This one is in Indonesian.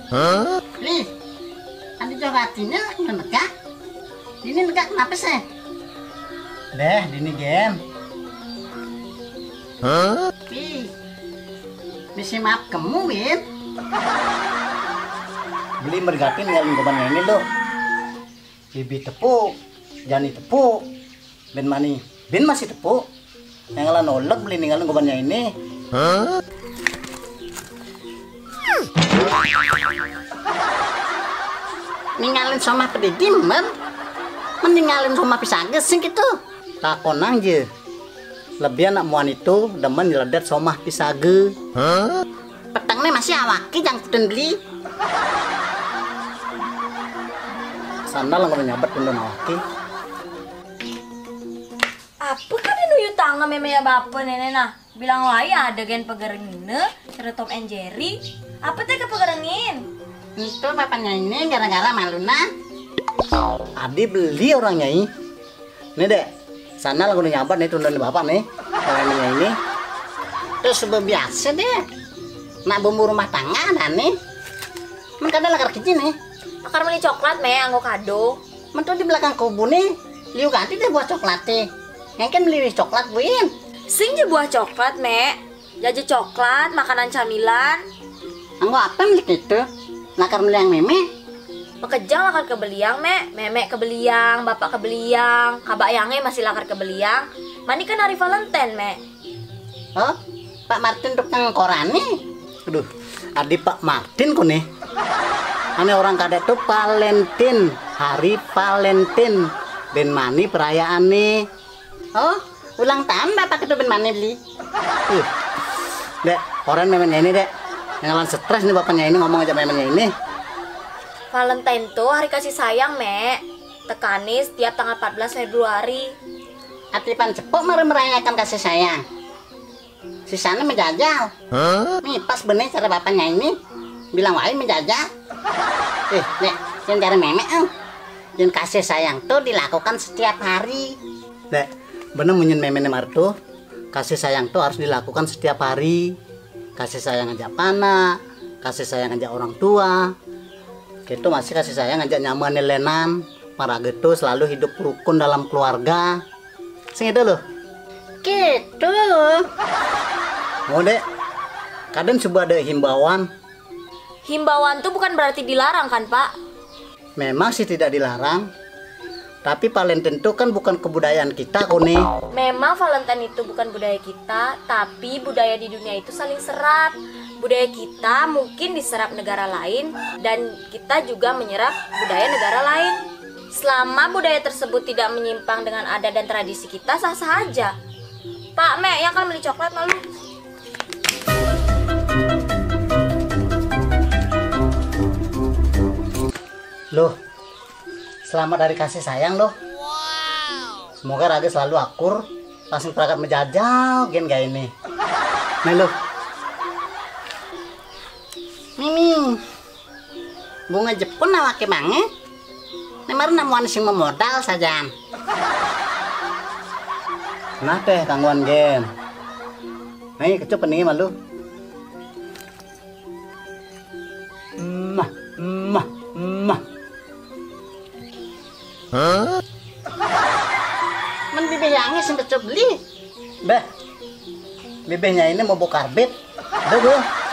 Nih, ada jawatinya negak. Ini negak kenapa sih? Deh, ini game. Ih, bisa maaf kamu, Win. Beli mergatin nggak lingkungan ini lo. Bibi tepuk, Jani tepuk, Ben Mani, Ben masih tepuk. Yang ngalah nolak beli ninggalin lingkungannya ini. Ninggalin sama pedidim, men. Meninggalin sama pisah gesing gitu. Takonang je. Lebih anak muan itu demen nyeledet somah pisage. Petangnya masih awaki yang kuden beli. Sandal nggak nyabat pun awaki. Apa kan nuyu tangan meme ya bapak nenek nah? Bilang wae ada gen pegerengine, cara Tom and Jerry. Apa teh kepegerengin? Itu bapaknya ini gara-gara maluna. Adi beli orangnya ini. Nih dek, sandal nggak nyabat nih tunda bapak nih. Orangnya ini. Terus biasa deh. Nak bumbu rumah tangga ada nih. Men kadang lakar kecil nih. Akar beli coklat me anggo kado. Mentu di belakang kebun nih. Liu ganti deh buat coklat teh. Yang kan beli coklat buin. Sing je buah coklat me. Jajan coklat, makanan camilan. Anggo apa milik itu? Lakar beli yang meme. Pekejang lakar kebeliang me, memek kebeliang, bapak kebeliang, kabayangnya masih lakar kebeliang. Mani kan hari Valentine me. Oh, Pak Martin tukang koran nih. Aduh, Adi Pak Martin kok nih. Ini orang kadek tuh Valentine, hari Valentine. Ben Mani perayaan nih. Oh, ulang tahun bapak itu ben mana beli? Dek, orang memangnya ini dek. Yang lawan stres nih bapaknya ini ngomong aja memangnya ini. Valentine tuh hari kasih sayang me. Tekanis tiap tanggal 14 Februari. Atipan cepuk merayakan kasih sayang. Sisanya menjajal. Nih pas bener cara bapaknya ini. Bilang wae menjajal. Nek, yang cara memek yang kasih sayang tuh dilakukan setiap hari. Dek, bener menyen memene martu. Kasih sayang tuh harus dilakukan setiap hari. Kasih sayang ngajak pana, kasih sayang ngajak orang tua. Gitu masih kasih sayang ngajak nyaman lenan. Para gitu selalu hidup rukun dalam keluarga. Sing itu loh. Gitu. Mau dek, kadang coba ada himbauan. Himbauan tuh bukan berarti dilarang kan pak? Memang sih tidak dilarang. Tapi Valentine itu kan bukan kebudayaan kita kok nih. Memang Valentine itu bukan budaya kita, tapi budaya di dunia itu saling serap. Budaya kita mungkin diserap negara lain dan kita juga menyerap budaya negara lain. Selama budaya tersebut tidak menyimpang dengan adat dan tradisi kita, sah-sah aja. Pak Me, yang kan beli coklat malu. Loh, selamat dari kasih sayang loh. Semoga Raga selalu akur, langsung perangkat menjajal gen gak ini. Nah loh. Mimi. Bunga Jepun awake banget. Nemar namuan sing memodal saja. Nah teh tangguhan gen. Nih kecup nih malu. Mah. Men bibiyangnya sing kecup beli. Beh, bibihnya ini mau bokarbit. Udah gue.